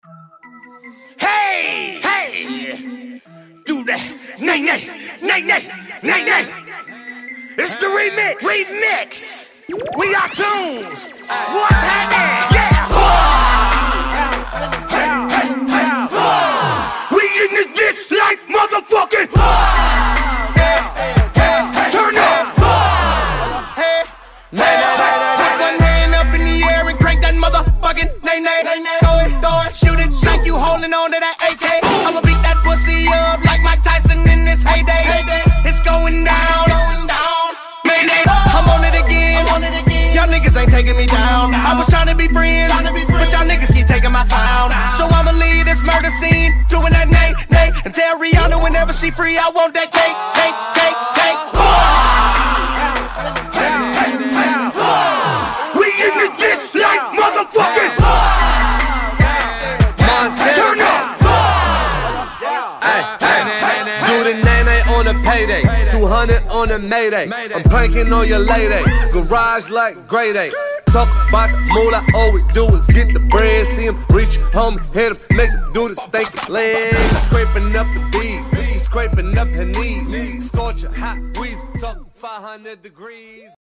Hey, hey, do that. Nae Nae, Nae Nae, Nae Nae. It's the remix. We are Toonz. What's happening? Yeah. We in the ditch like motherfucking. Turn up. Put one hand up in the air and crank that motherfucking Nae Nae. Throw it, shoot it, like you holding on to that AK. I'ma beat that pussy up like Mike Tyson in this heyday. It's going down. Mayday, I'm on it again. Y'all niggas ain't taking me down. I was trying to be friends, but y'all niggas keep taking my sound. So I'ma leave this murder scene, doing that Nae Nae, and tell Rihanna whenever she free, I want that cake. We in the ditch like motherfucking. Turn up. Do the Nae Nae on a payday, 200 on a Mayday. I'm pranking on your lady, garage like grade A. Talk about the moolah, all we do is get the bread. See him reach, home, hit him, make him do the stanky leg. Scraping up the bees, scraping up her knees. Scorcher, hot, wheezy, talk 500 degrees.